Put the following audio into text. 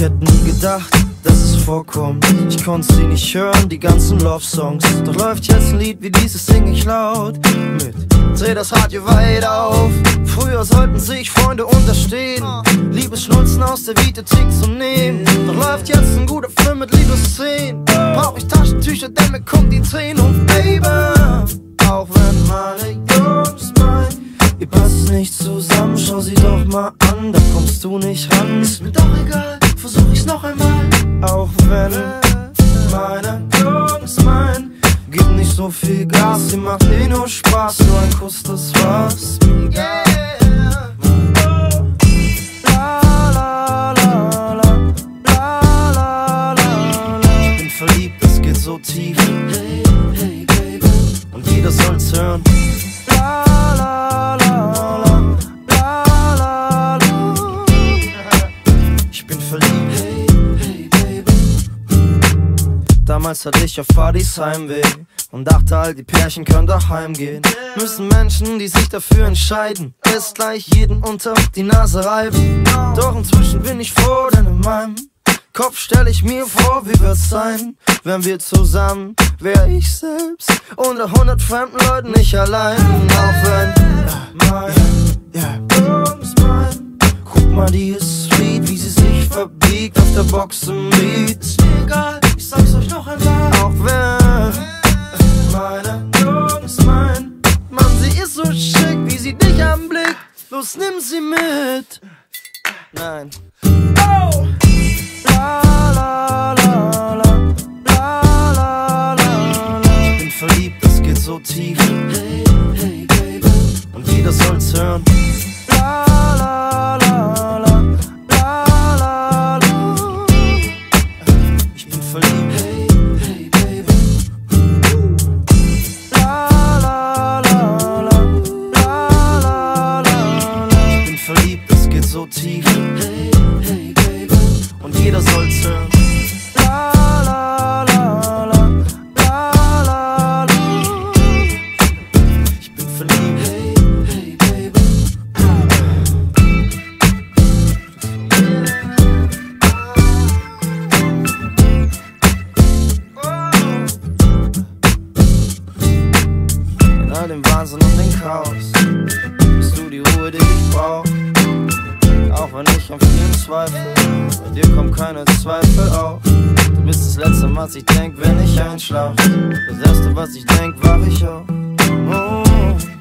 hätte nie gedacht, dass es vorkommt. Ich konnte sie nicht hören, die ganzen Love-Songs. Doch läuft jetzt ein Lied wie dieses, sing ich laut mit. Dreh das Radio weit auf. Früher sollten sich Freunde unterstehen, Liebesschnulzen aus der Videothek zu nehmen. Doch läuft jetzt ein guter Film mit Liebesszenen. Brauch ich Taschentücher, denn mir kommt die Tränen. Und Baby, auch wenn meine Jungs meinen, wir passen nicht zusammen, schau sie doch mal an, da kommst du nicht ran. Ist mir doch egal, versuch ich's noch einmal. Auch wenn meine Jungs meinen, gib nicht so viel Gas, sie macht eh nur Spaß, nur ein Kuss, das war's. Yeah. La, la, la, la, la, la, la. Ich bin verliebt, es geht so tief. Hey, hey, Baby. Und jeder soll's hören. La, la, la, la, la, la, la. Ich bin verliebt. Hey, hey, Baby. Damals hatte ich auf Partys Heimweh und dachte, all die Pärchen können doch heimgehen. Müssen Menschen, die sich dafür entscheiden, erst gleich jeden unter die Nase reiben. Doch inzwischen bin ich froh, denn in meinem Kopf stell ich mir vor, wie wird's sein, wenn wir zusammen, wär ich selbst unter 100 fremden Leuten nicht allein. Auch wenn Jungs meinen, guck mal, die ist sweet, wie sie sich verbiegt auf der Box im Beat. Ist mir egal, ich sag's euch noch einmal. Auch wenn meine Jungs meinen, Mann, sie ist so schick, wie sie dich anblickt. Los, nimm sie mit. Nein. Oh! La, la, la, la, la, la, la. Ich bin verliebt, es geht so tief. Hey, hey, Baby. Und jeder soll's hören. La, la, la, la, la, la, la. Ich bin verliebt. Hey, hey, Baby. La, la, la, la, la, la, la. Ich bin verliebt, es geht so tief. Hey, hey, Baby. Und jeder soll's hören. La, la, la, la, la, la, la. Ich bin verliebt. Hey, hey, Baby. In all dem Wahnsinn und dem Chaos bist du die Ruhe, die ich brauch. Auch wenn ich an vielen zweifle, bei dir kommt keine Zweifel auf. Du bist das Letzte, was ich denk, wenn ich einschlaf. Das Erste, was ich denk, wach ich auf. Oh.